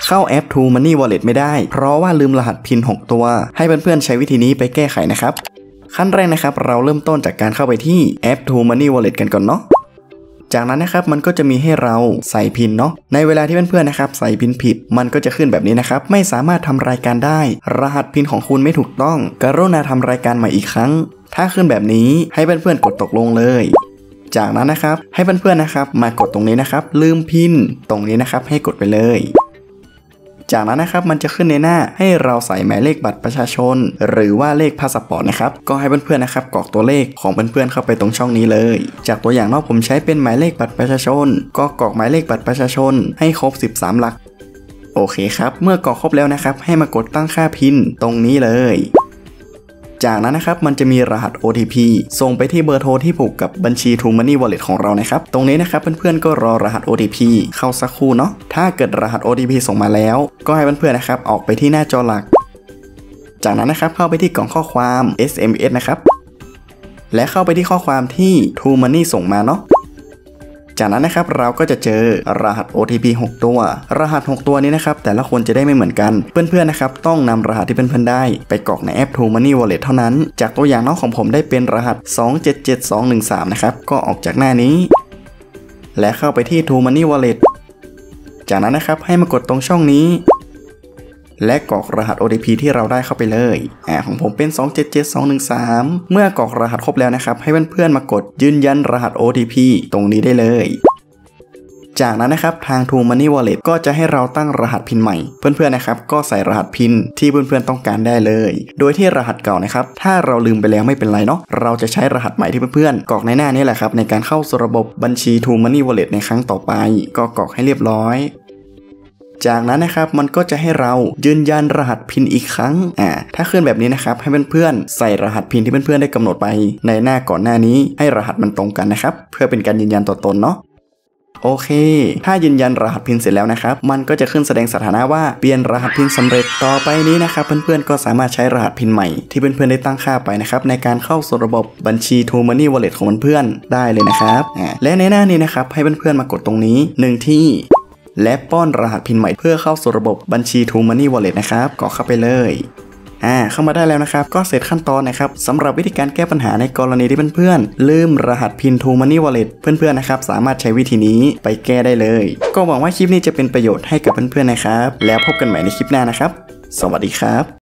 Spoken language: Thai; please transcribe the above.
เข้าแอป True Money Wallet ไม่ได้เพราะว่าลืมรหัสพิน6ตัวให้เพื่อนๆใช้วิธีนี้ไปแก้ไขนะครับขั้นแรกนะครับเราเริ่มต้นจากการเข้าไปที่แอป True Money Wallet กันก่อนเนาะจากนั้นนะครับมันก็จะมีให้เราใส่พินเนาะในเวลาที่เพื่อนๆนะครับใส่พินผิดมันก็จะขึ้นแบบนี้นะครับไม่สามารถทำรายการได้รหัสพินของคุณไม่ถูกต้องกรุณาทำรายการใหม่อีกครั้งถ้าขึ้นแบบนี้ให้เพื่อนๆกดตกลงเลยจากนั้นนะครับให้เพื่อนๆนะครับมากดตรงนี้นะครับลืมพินตรงนี้นะครับให้กดไปเลยจากนั้นนะครับมันจะขึ้นในหน้าให้เราใส่หมายเลขบัตรประชาชนหรือว่าเลขพาสปอร์ตนะครับก็ให้เพื่อนๆนะครับกรอกตัวเลขของเพื่อนๆเข้าไปตรงช่องนี้เลยจากตัวอย่างผมใช้เป็นหมายเลขบัตรประชาชนก็กรอกหมายเลขบัตรประชาชนให้ครบ13หลักโอเคครับเมื่อกรอกครบแล้วนะครับให้มากดตั้งค่าพินตรงนี้เลยจากนั้นนะครับมันจะมีรหัส OTP ส่งไปที่เบอร์โทรที่ผูกกับบัญชี True Money Wallet ของเรานะครับตรงนี้นะครับเพื่อนๆก็รอรหัส OTP เข้าสักครู่เนาะถ้าเกิดรหัส OTP ส่งมาแล้วก็ให้เพื่อนๆนะครับออกไปที่หน้าจอหลักจากนั้นนะครับเข้าไปที่กล่องข้อความ SMS นะครับและเข้าไปที่ข้อความที่ True Money ส่งมาเนาะจากนั้นนะครับเราก็จะเจอรหัส OTP 6 ตัวรหัส6ตัวนี้นะครับแต่ละคนจะได้ไม่เหมือนกันเพื่อนๆนะครับต้องนำรหัสที่เพื่อนๆได้ไปกรอกในแอป True Money Wallet เท่านั้นจากตัวอย่างน้องของผมได้เป็นรหัส277213นะครับก็ออกจากหน้านี้และเข้าไปที่ True Money Wallet จากนั้นนะครับให้มากดตรงช่องนี้และกรอกรหัส OTP ที่เราได้เข้าไปเลยของผมเป็น277213เมื่อกรอกรหัสครบแล้วนะครับให้เพื่อนๆมากดยืนยันรหัส OTP ตรงนี้ได้เลยจากนั้นนะครับทาง True Money Wallet ก็จะให้เราตั้งรหัสพินใหม่เพื่อนๆนะครับก็ใส่รหัสพินที่เพื่อนๆต้องการได้เลยโดยที่รหัสเก่านะครับถ้าเราลืมไปแล้วไม่เป็นไรเนาะเราจะใช้รหัสใหม่ที่เพื่อนๆกรอกในหน้านี้แหละครับในการเข้าสู่ระบบบัญชี True Money Wallet ในครั้งต่อไปก็กรอกให้เรียบร้อยจากนั้นนะครับมันก็จะให้เรายืนยันรหัสพินอีกครั้งถ้าขึ้นแบบนี้นะครับให้เพื่อนๆใส่รหัสพินที่เพื่อนๆได้กำหนดไปในหน้าก่อนหน้านี้ให้รหัสมันตรงกันนะครับเพื่อเป็นการยืนยันตัวตนเนาะโอเคถ้ายืนยันรหัสพินเสร็จแล้วนะครับมันก็จะขึ้นแสดงสถานะว่าเปลี่ยนรหัสพินสำเร็จต่อไปนี้นะครับเพื่อนๆก็สามารถใช้รหัสพินใหม่ที่เพื่อนๆได้ตั้งค่าไปนะครับในการเข้าสู่ระบบบัญชี True Money Wallet ของเพื่อนๆได้เลยนะครับและในหน้านี้นะครับให้เพื่อนๆมากดตรงนี้1ที่และป้อนรหัสพินใหม่เพื่อเข้าสู่ระบบบัญชี True Money Wallet นะครับกรอกเข้าไปเลยเข้ามาได้แล้วนะครับก็เสร็จขั้นตอนนะครับสำหรับวิธีการแก้ปัญหาในกรณีที่เพื่อนๆลืมรหัสพิน True Money Wallet เพื่อนๆนะครับสามารถใช้วิธีนี้ไปแก้ได้เลยก็หวังว่าคลิปนี้จะเป็นประโยชน์ให้กับเพื่อนๆนะครับแล้วพบกันใหม่ในคลิปหน้านะครับสวัสดีครับ